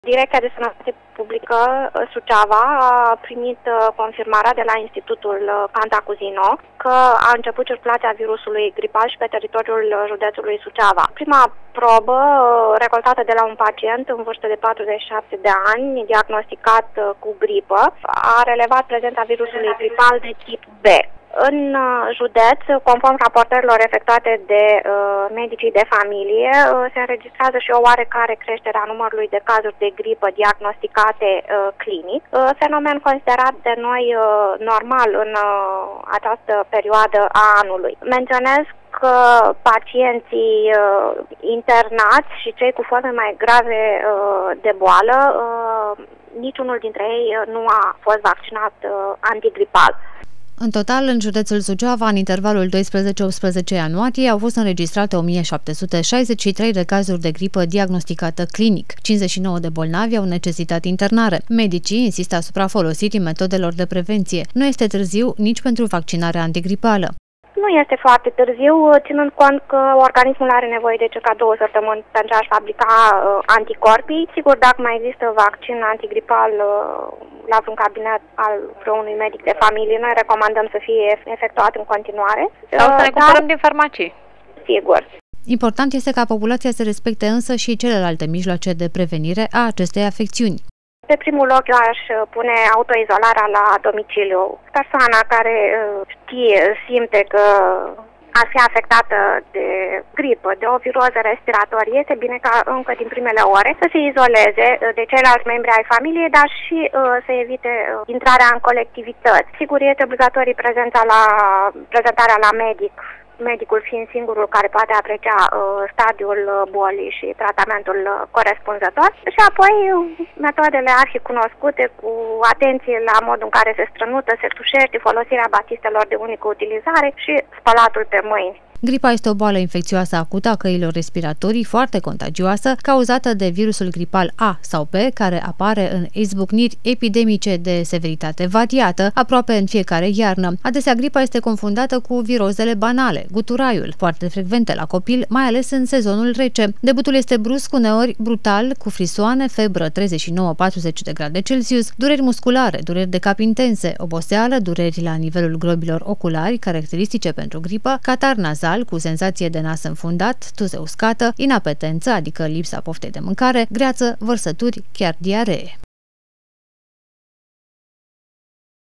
Direcția de Sănătate Publică Suceava a primit confirmarea de la Institutul Cantacuzino că a început circulația virusului gripal și pe teritoriul județului Suceava. Prima probă recoltată de la un pacient în vârstă de 47 de ani, diagnosticat cu gripă, a relevat prezența virusului gripal de tip B. În județ, conform raportărilor efectuate de medicii de familie, se înregistrează și o oarecare creștere a numărului de cazuri de gripă diagnosticate clinic, fenomen considerat de noi normal în această perioadă a anului. Menționez că pacienții internați și cei cu forme mai grave de boală, niciunul dintre ei nu a fost vaccinat antigripal. În total, în județul Suceava, în intervalul 12-18 ianuarie, au fost înregistrate 1763 de cazuri de gripă diagnosticată clinic. 59 de bolnavi au necesitat internare. Medicii insistă asupra folosirii metodelor de prevenție. Nu este târziu nici pentru vaccinarea antigripală. Nu este foarte târziu, ținând cont că organismul are nevoie de circa 2 săptămâni pentru a-și fabrica anticorpii. Sigur, dacă mai există vaccin antigripal la vreun cabinet al vreunui medic de familie, noi recomandăm să fie efectuat în continuare. Sau să ne cumpărăm din farmacii. Sigur. Important este ca populația să respecte însă și celelalte mijloace de prevenire a acestei afecțiuni. Pe primul loc eu aș pune autoizolarea la domiciliu. Persoana care simte că ar fi afectată de gripă, de o viroză respiratorie, este bine ca încă din primele ore să se izoleze de ceilalți membri ai familiei, dar și să evite intrarea în colectivități. Sigur, este obligatorie prezentarea la medic, medicul fiind singurul care poate aprecia stadiul bolii și tratamentul corespunzător. Și apoi metodele arhicunoscute cu atenție la modul în care se strănută, se tușește, folosirea batistelor de unică utilizare și spălatul pe mâini. Gripa este o boală infecțioasă acută a căilor respiratorii foarte contagioasă, cauzată de virusul gripal A sau B, care apare în izbucniri epidemice de severitate variată aproape în fiecare iarnă. Adesea gripa este confundată cu virozele banale, guturaiul, foarte frecvente la copil, mai ales în sezonul rece. Debutul este brusc, uneori brutal, cu frisoane, febră 39-40 de grade Celsius, dureri musculare, dureri de cap intense, oboseală, dureri la nivelul globilor oculari, caracteristice pentru gripă, catar nazal cu senzație de nas înfundat, tuse uscată, inapetență, adică lipsa poftei de mâncare, greață, vărsături, chiar diaree.